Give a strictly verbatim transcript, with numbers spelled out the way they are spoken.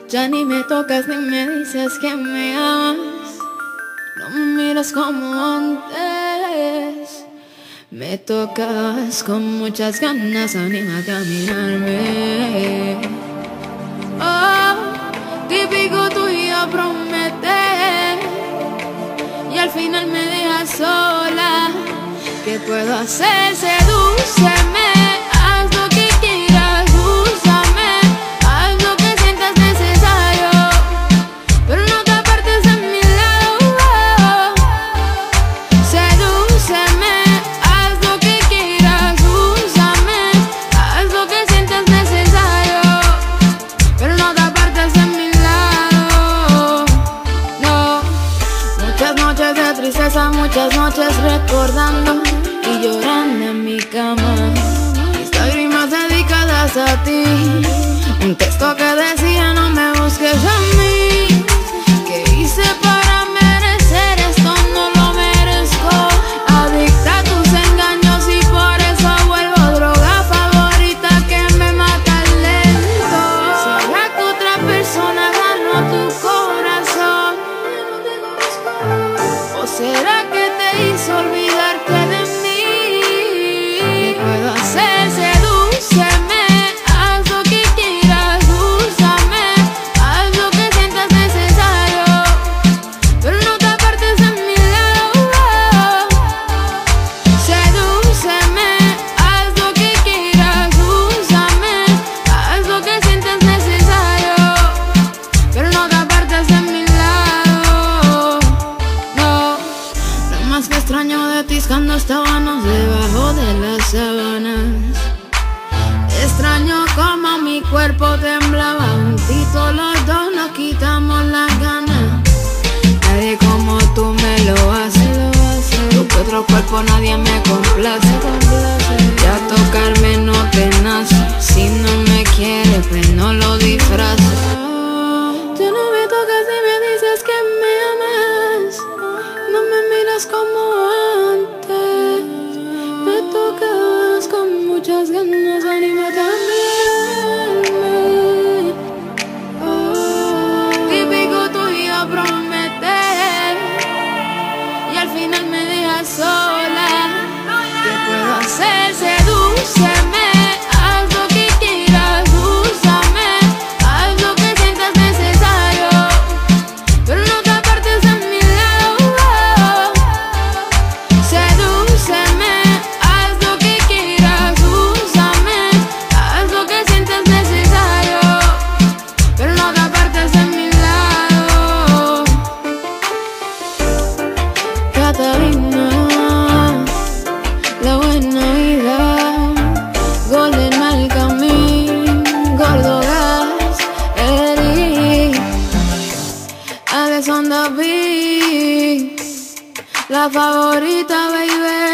Ya ni me tocas ni me dices que me amas. No me miras como antes. Me tocas con muchas ganas, anímate a mirarme. Oh, típico tuyo prometer y al final me dejas sola. ¿Qué puedo hacer? Sedúceme, haz lo que quieras, úsame, haz lo que sientas necesario, pero no te apartes de mi lado. Sedúceme, haz lo que quieras, úsame, haz lo que sientas necesario, pero no te apartes de mi lado. No, muchas noches de tristeza, muchas noches recordando y llorando en mi cama, mis lágrimas dedicadas a ti. Un texto que decía no me busques a mí. ¿Qué hice para merecer esto? No lo merezco. Adicta a tus engaños y por eso vuelvo droga favorita que me mata lento. ¿Será que otra persona ganó tu corazón? ¿O será que te hizo olvidarte de mí? ¿Qué puedo hacer? Sedúceme, haz lo que quieras, úsame, haz lo que sientas necesario, pero no te apartes de mi lado. Sedúceme, haz lo que quieras, úsame, haz lo que sientas necesario, pero no te apartes de mi lado. No, lo más que extraño de ti es cuando estábamos debajo de las sábanas. Extraño como mi cuerpo temblaba juntito, los dos nos quitamos las ganas. Nadie como tú me lo hace, tu otro cuerpo nadie me complace. Ya tocarme no te nace, si no me quieres pues no lo disfraces. Tú no me tocas ni me dices que me amas, no me miras como antes. Me tocas con muchas ganas, anímate a mirarme. Oh, típico tuyo prometer y al final me dejas sola. ¿Qué puedo hacer? Sedúceme, haz lo que quieras, úsame, haz lo que sientas necesario, pero no te apartes de mi lado. Sedúceme, haz lo que quieras, úsame, haz lo que sientas necesario, pero no te apartes de mi lado. Catalina, la buena vida, Golden Malcolm, Gordo Gas, Eric, Alexander B, la favorita, baby.